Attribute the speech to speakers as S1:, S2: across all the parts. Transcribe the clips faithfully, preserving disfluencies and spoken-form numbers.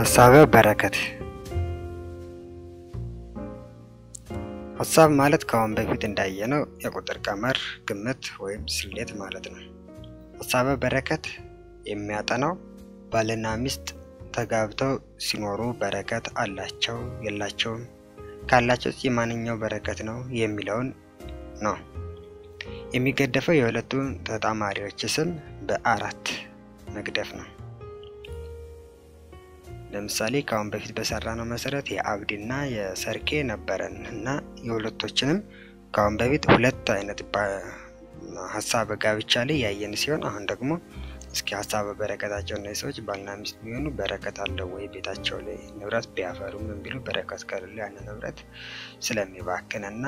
S1: ሐሳበ በረከት ሐሳብ ማለት ካሁን በፊት እንዳየነው የቁጥር ቀመር ግምት ወይም ስሌት ማለት ነው። ሐሳበ በረከት የሚያጠናው ባልና ሚስት ተጋብተው ሲኖሩ በረከት አላቸው የላቸውም ካላቸው የማንኛው በረከት ነው የሚለውን ነው። የሚገደፈው የሁለቱን ተጣማሪዎች ስም በአራት መግደፍ ነው። ለምሳሌ ካሁን በፊት በሰራነው መሰረት የአብዲና የሰርኬ ነበረን እና የሁለቶችንም ካሁን በፊት ሁለት አይነት ሐሳበ ጋብቻ ላይ ያየን ሲሆን አሁን ደግሞ እስኪ ሐሳበ በረከታቸው ነው ሰዎች ባልና ሚስት ቢሆኑ በረከት አለው ወይ ቤታቸው ላይ ንብረት ቢያፈሩ ምን ቢሉ በረከት ከሌለ ያን ንብረት ስለሚባክንና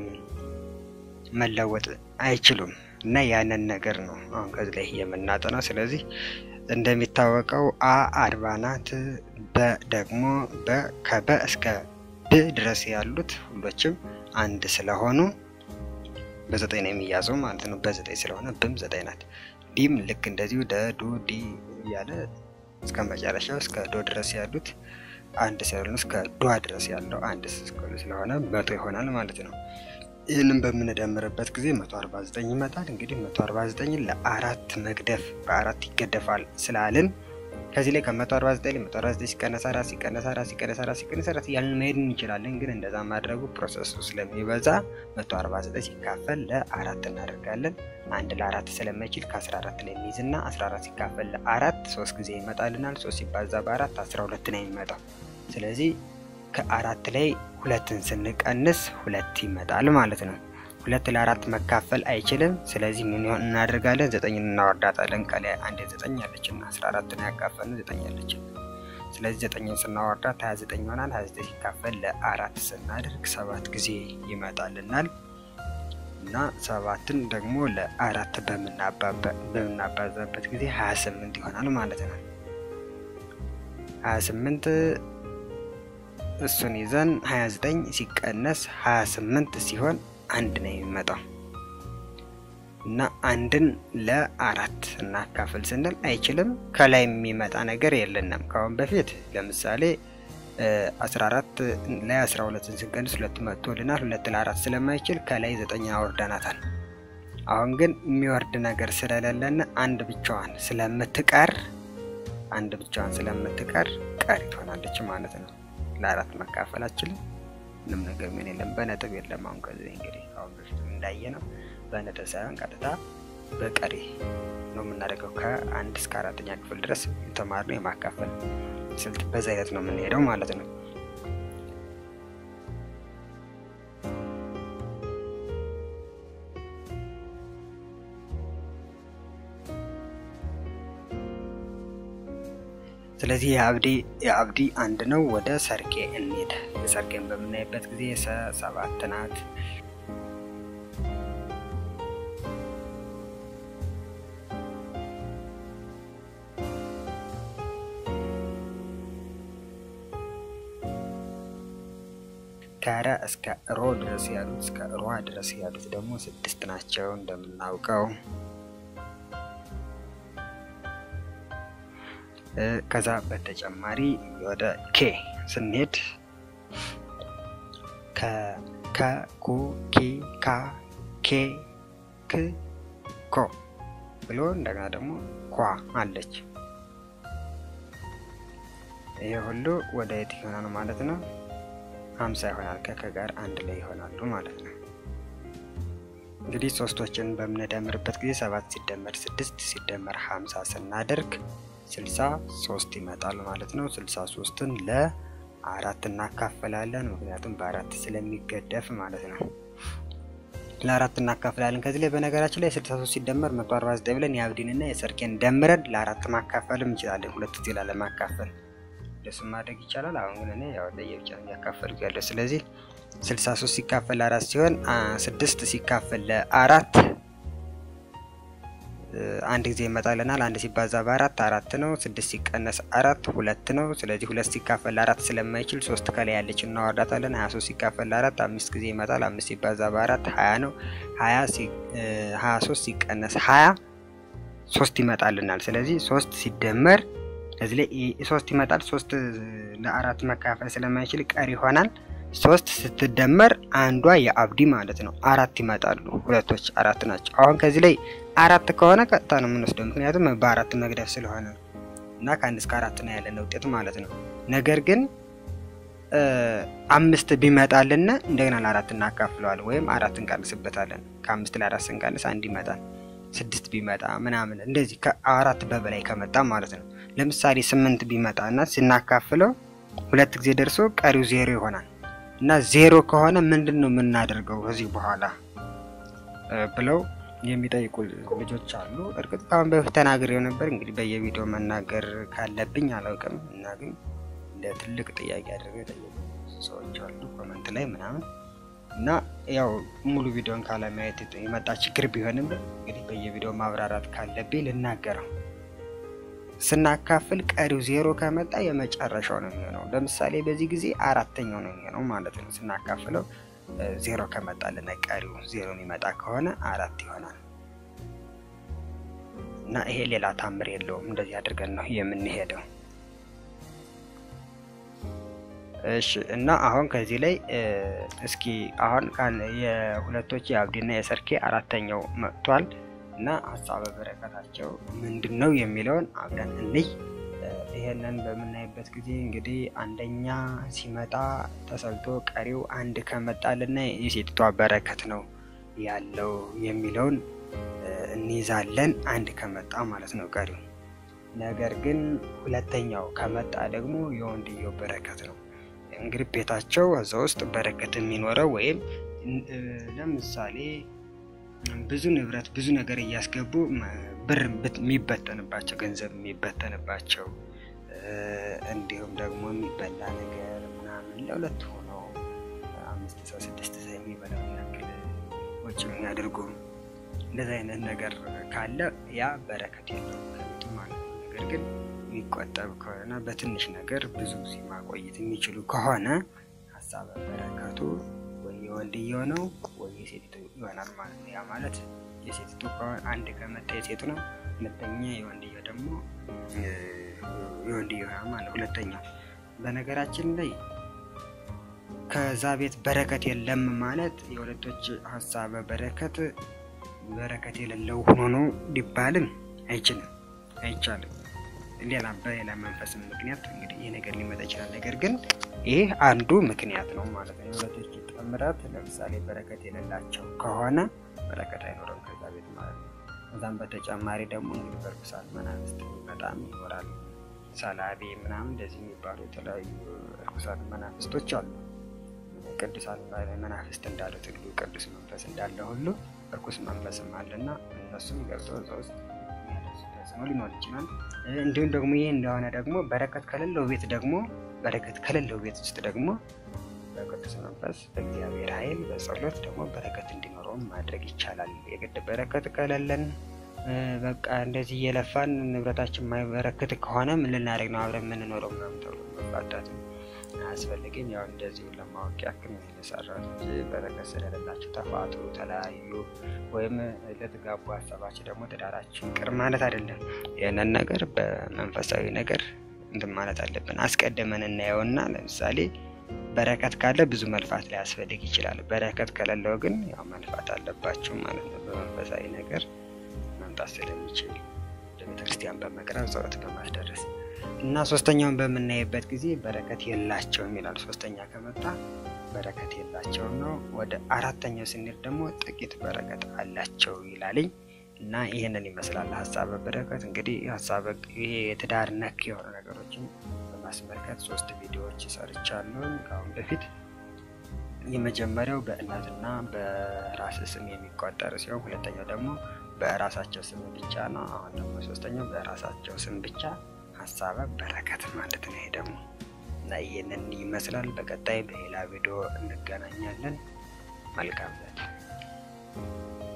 S1: መለወጥ አይችሉም እና ያንን ነገር ነው አሁን ከዚህ ላይ የምናጠናው። ስለዚህ እንደሚታወቀው አ አርባ ናት በ ደግሞ በ ከበ እስከ ብ ድረስ ያሉት ሁሎችም አንድ ስለሆኑ በዘጠኝ ነው የሚያዘው ማለት ነው። በዘጠኝ ስለሆነ ብም ዘጠኝ ናት። ዲም ልክ እንደዚሁ ደ ዱ ዲ ያለ እስከ መጨረሻው እስከ ዶ ድረስ ያሉት አንድ ስለሆነ እስከ ዶ ድረስ ያለው አንድ ስለሆነ መቶ ይሆናል ማለት ነው። ይሄንን በመነደምርበት ጊዜ መቶ አርባ ዘጠኝ ይመጣል። እንግዲህ መቶ አርባ ዘጠኝ ለአራት መግደፍ በአራት ይገደፋል ስላልን ከዚህ ላይ ከመቶ አርባ ዘጠኝ መቶ አርባ ዘጠኝ ሲቀነስ አራት ሲቀነስ አራት ሲቀነስ አራት ሲቀነስ አራት ያልን መሄድ እንችላለን። ግን እንደዛ ማድረጉ ፕሮሰሱ ስለሚበዛ መቶ አርባ ዘጠኝ ሲካፈል ለአራት እናደርጋለን። አንድ ለአራት ስለማይችል ከ14 ላይ እንይዝና አስራ አራት ሲካፈል ለአራት ሶስት ጊዜ ይመጣልናል። ሶስት ሲባዛ በአራት አስራ ሁለት ነው የሚመጣው። ስለዚህ ከአራት ላይ ሁለትን ስንቀንስ ሁለት ይመጣል ማለት ነው። ሁለት ለአራት መካፈል አይችልም። ስለዚህ ምን ይሆን እናደርጋለን? ዘጠኝ እናወርዳታለን። ከላይ አንድ ዘጠኝ አለችና አስራ አራት ነው ያካፈልን ዘጠኝ አለች። ስለዚህ ዘጠኝን ስናወርዳት ሃያ ዘጠኝ ይሆናል። ሃያ ዘጠኝ ሲካፈል ለአራት ስናደርግ ሰባት ጊዜ ይመጣልናል እና ሰባትን ደግሞ ለአራት በመናባባ በመናባዛበት ጊዜ ሃያ ስምንት ይሆናል ማለት ነው። ሃያ ስምንት እሱን ይዘን ሃያ ዘጠኝ ሲቀነስ ሃያ ስምንት ሲሆን አንድ ነው የሚመጣው እና አንድን ለአራት እናካፍል ስንል አይችልም። ከላይ የሚመጣ ነገር የለንም። ካሁን በፊት ለምሳሌ አስራ አራት ላይ አስራ ሁለትን ስንቀንስ ሁለት መጥቶልናል። ሁለት ለአራት ስለማይችል ከላይ ዘጠኝ አወርደናታል። አሁን ግን የሚወርድ ነገር ስለሌለን አንድ ብቻዋን ስለምትቀር አንድ ብቻዋን ስለምትቀር ቀሪ ትሆናለች ማለት ነው። ለአራት መካፈላችን ምንም ነገር ምን የለም በነጥብ የለም። አሁን ከዚህ እንግዲህ አሁን በፊት እንዳየነው በነጥብ ሳይሆን ቀጥታ በቀሪ ነው የምናደርገው። ከአንድ እስከ አራተኛ ክፍል ድረስ ተማርነው የማካፈል ስልት በዛ አይነት ነው የምንሄደው ማለት ነው። ስለዚህ የአብዲ የአብዲ አንድ ነው። ወደ ሰርኬ እንሄድ። ሰርኬን በመናይበት ጊዜ ሰባት ናት። ከረ እስከ ሮ ድረስ ያሉት እስከ ሮ ድረስ ያሉት ደግሞ ስድስት ናቸው እንደምናውቀው። ከዛ በተጨማሪ ወደ ኬ ስንሄድ ከ ከ ኩ ኪ ካ ኬ ክ ኮ ብሎ እንደገና ደግሞ ኳ አለች። ይሄ ሁሉ ወደ የት ይሆናል ማለት ነው? ሃምሳ ይሆናል። ከከ ጋር አንድ ላይ ይሆናሉ ማለት ነው። እንግዲህ ሶስቶችን በመነደምርበት ጊዜ ሰባት ሲደመር ስድስት ሲደመር ሃምሳ ስናደርግ ስልሳ ሶስት ይመጣል ማለት ነው። ስልሳ ሶስትን ለአራት እናካፈላለን ምክንያቱም በአራት ስለሚገደፍ ማለት ነው። ለአራት እናካፈላለን። ከዚህ ላይ በነገራችን ላይ ስልሳ ሶስት ሲደመር መቶ አርባ ዘጠኝ ብለን የአብዲንና የሰርኬን ደምረን ለአራት ማካፈልም እንችላለን። ሁለት ጊዜ ለማካፈል ደስ ማድረግ ይቻላል። አሁን ግን እኔ ያው ለየብቻ ያካፈልኩ ያለው። ስለዚህ ስልሳ ሶስት ሲካፈል ለአራት ሲሆን ስድስት ሲካፈል ለአራት አንድ ጊዜ ይመጣልናል። አንድ ሲባዛ በአራት አራት ነው። ስድስት ሲቀነስ አራት ሁለት ነው። ስለዚህ ሁለት ሲካፈል ለአራት ስለማይችል ሶስት ከላይ ያለች እናወርዳታለን። ሃያ ሶስት ሲካፈል ለአራት አምስት ጊዜ ይመጣል። አምስት ሲባዛ በአራት ሃያ ነው። ሃያ ሲ ሃያ ሶስት ሲቀነስ ሃያ ሶስት ይመጣልናል። ስለዚህ ሶስት ሲደመር እዚህ ላይ ሶስት ይመጣል ሶስት ለአራት መካፈል ስለማይችል ቀሪ ይሆናል ሶስት ስትደመር አንዷ የአብዲ ማለት ነው አራት ይመጣሉ ሁለቶች አራት ናቸው አሁን ከዚህ ላይ አራት ከሆነ ቀጥታ ነው የምንወስደው ምክንያቱም በአራት መግደፍ ስለሆነ እና ከአንድ እስከ አራት ነው ያለው ውጤት ማለት ነው ነገር ግን አምስት ቢመጣልና እንደገና ለአራት እናካፍለዋለን ወይም አራት እንቀንስበታለን ከአምስት ለአራት ስንቀንስ አንድ ይመጣል ስድስት ቢመጣ ምናምን እንደዚህ ከአራት በበላይ ከመጣ ማለት ነው ለምሳሌ ስምንት ቢመጣና ሲናካፍለው ሁለት ጊዜ ደርሶ ቀሪው ዜሮ ይሆናል እና ዜሮ ከሆነ ምንድነው የምናደርገው ከዚህ በኋላ ብለው የሚጠይቁ ልጆች አሉ እርግጥ አሁን በፊት ተናግሬው ነበር እንግዲህ በየቪዲዮ መናገር ካለብኝ አላውቅም እና ግን ለትልቅ ጥያቄ አድርገው የጠየቁ ሰዎች አሉ ኮሜንት ላይ ምናምን እና ያው ሙሉ ቪዲዮን ካለማየት የመጣ ችግር ቢሆንም እንግዲህ በየቪዲዮ ማብራራት ካለብኝ ልናገረው ስናካፍል ቀሪው ዜሮ ከመጣ የመጨረሻው ነው የሚሆነው ለምሳሌ በዚህ ጊዜ አራተኛው ነው የሚሆነው ማለት ነው ስናካፍለው ዜሮ ከመጣልና ቀሪው ዜሮ የሚመጣ ከሆነ አራት ይሆናል እና ይሄ ሌላ ታምር የለውም እንደዚህ አድርገን ነው የምንሄደው እሺ እና አሁን ከዚህ ላይ እስኪ አሁን ካለ የሁለቶች የአብዲና የሰርኬ አራተኛው መጥቷል እና ሐሳበ በረከታቸው ምንድነው የሚለውን አብረን እንይ ይሄንን በመናይበት ጊዜ እንግዲህ አንደኛ ሲመጣ ተሰልቶ ቀሪው አንድ ከመጣልና የሴቷ በረከት ነው ያለው የሚለውን እንይዛለን አንድ ከመጣ ማለት ነው ቀሪው ነገር ግን ሁለተኛው ከመጣ ደግሞ የወንድየው በረከት ነው እንግዲህ ቤታቸው እዛው ውስጥ በረከት የሚኖረው ወይም ለምሳሌ ብዙ ንብረት ብዙ ነገር ያስገቡ ብር የሚበተንባቸው ገንዘብ የሚበተንባቸው እንዲሁም ደግሞ የሚበላ ነገር ምናምን ለሁለት ሆኖ አምስት ሰው ስድስት ሰው የሚበላው ያክል ወጪ የሚያደርጉ እንደዛ አይነት ነገር ካለ ያ በረከት የለውም ከቤቱ ማለት ነው ነገር ግን የሚቆጠብ ከሆነ በትንሽ ነገር ብዙ ሲማቆየት የሚችሉ ከሆነ ሐሳበ በረከቱ ወይ የወንድየው ነው ወይ የሴቲቱ ይሆናል ማለት ነው ያ ማለት የሴቲቱ አንድ ከመጣ የሴቱ ነው ሁለተኛ የወንድየው ደግሞ የወንድየው ነው ማለት ሁለተኛ በነገራችን ላይ ከዛ ቤት በረከት የለም ማለት የሁለቶች ሐሳበ በረከት በረከት የሌለው ሆኖ ነው ሊባልም አይችልም አይቻልም ሌላ በሌላ መንፈስ ምክንያት እንግዲህ ይሄ ነገር ሊመጣ ይችላል ነገር ግን ይሄ አንዱ ምክንያት ነው ማለት ነው ሁለቶች ጥምረት ለምሳሌ በረከት የሌላቸው ከሆነ በረከት አይኖርም ከዛ ቤት ማለት ነው እዛም በተጨማሪ ደግሞ እንግዲህ በርኩሳን መናፍስት በጣም ይኖራል ሰላቢ ምናምን እንደዚህ የሚባሉ የተለያዩ በርኩሳን መናፍስቶች አሉ ቅዱሳን መናፍስት እንዳሉት ሁሉ ቅዱስ መንፈስ እንዳለ ሁሉ በርኩስ መንፈስም አለና እነሱም ገብተው እዛው ውስጥ ተጽዕኖ ሊኖር ይችላል እንዲሁም ደግሞ ይሄ እንደሆነ ደግሞ በረከት ከሌለው ቤት ደግሞ በረከት ከሌለው ቤት ውስጥ ደግሞ በቅዱስ መንፈስ በእግዚአብሔር ኃይል በጸሎት ደግሞ በረከት እንዲኖረው ማድረግ ይቻላል የግድ በረከት ከሌለን በቃ እንደዚህ የለፋን ንብረታችን ማይበረከት ከሆነ ምን ልናደርግ ነው አብረን ምን እንኖረው ምናምን ተብሎ መፋታት አስፈልግኝ ያው እንደዚህ ለማወቅ ያክል የሰራው በረከት ስለሌላችሁ ተፋቱ ተለያዩ ወይም ለተጋቡ ሐሳባችሁ ደግሞ ተዳራችሁ ቅር ማለት አይደለም የነን ነገር በመንፈሳዊ ነገር እንትን ማለት አለብን አስቀድመን እናየውና ለምሳሌ በረከት ካለ ብዙ መልፋት ላይ ያስፈልግ ይችላል በረከት ከሌለው ግን ያው መልፋት አለባችሁ ማለት ነው በመንፈሳዊ ነገር መምጣት ስለሚችል ለቤተክርስቲያን በመቅረብ ጸሎት በማስደረስ እና ሶስተኛውን በመናየበት ጊዜ በረከት የላቸውም ይላል ሶስተኛ ከመጣ በረከት የላቸው ነው ወደ አራተኛው ስንል ደግሞ ጥቂት በረከት አላቸው ይላልኝ እና ይሄንን ይመስላል ሐሳበ በረከት እንግዲህ ሐሳበ ይሄ የትዳር ነክ የሆነ ነገሮችን በማስመልከት ሶስት ቪዲዮዎች ሰርቻለሁ ካሁን በፊት የመጀመሪያው በእናትና በራስ ስም የሚቆጠር ሲሆን ሁለተኛው ደግሞ በራሳቸው ስም ብቻ ነው አሁን ደግሞ ሶስተኛው በራሳቸው ስም ብቻ ሐሳበ በረከት ማለት ነው ደግሞ እና ይሄንን ይመስላል በቀጣይ በሌላ ቪዲዮ እንገናኛለን መልካም